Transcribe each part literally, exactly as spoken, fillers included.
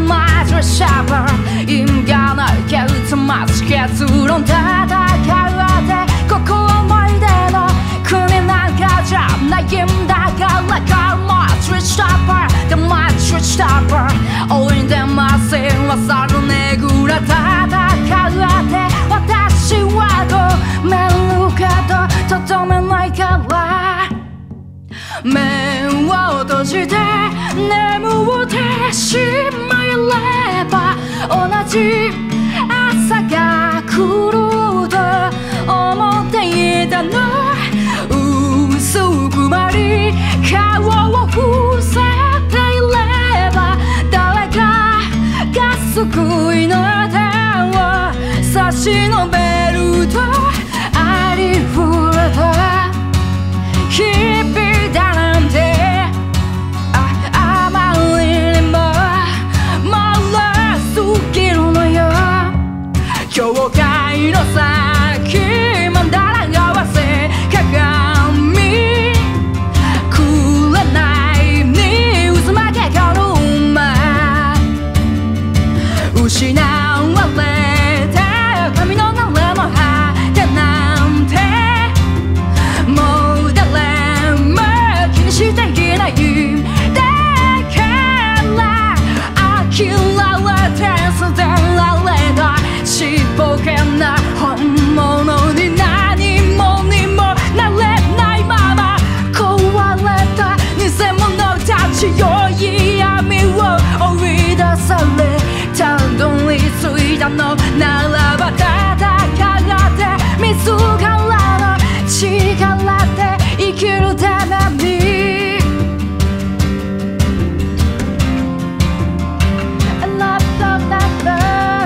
Imperishable 因果な結末結論戦うってここ思い出の国なんかじゃないんだからか Matrix Stopper The Matrix Stopper おいでませんわさるねぐら戦うって私は止めるけどとどめないから目を閉じて眠ってしまえれば同じ朝が来ると思っていたの薄くまり顔を伏せていれば誰かが救いの手を差し伸べるとありふれた日々だなんてあまりにもまだ過ぎるのよ境界の先まだ合わせ鏡紅に渦巻けかる馬失われて髪の流れの果てなんてもう誰も気にしていないだから呆られて捨てられたちっぽけな本物に何もにもなれないまま壊れた偽物たちよ嫌味を追い出されたどり着いたのならば戦って自らの力で生きるためにラッラッラッラ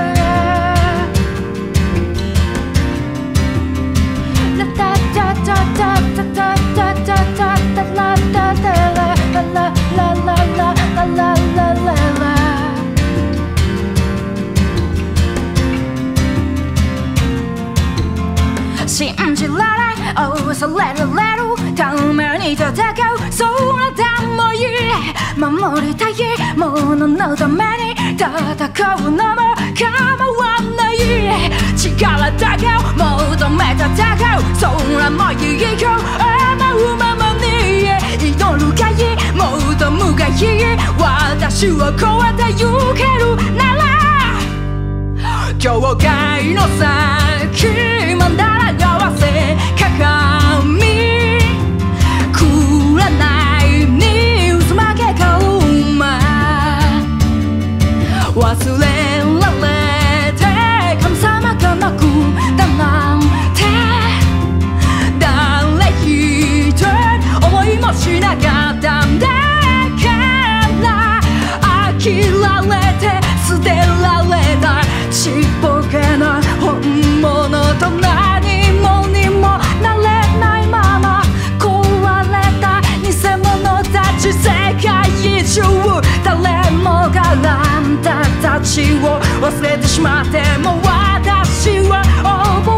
信じられ愛されられるために戦うそれでもいい守りたいもののために戦うのも構わない力だけを求め戦うそれもいいよ思うままに祈るがいい求むがいい私を超えてゆけるなら境界の先まだ合わせ鏡紅に渦巻けかる馬忘れられて神様がなくだなんて誰一人思いもしなかったんだから呆られて捨てられたちっぽけな本物と何もにもなれないまま壊れた偽物たち世界中誰もがあんたたちを忘れてしまっても私は覚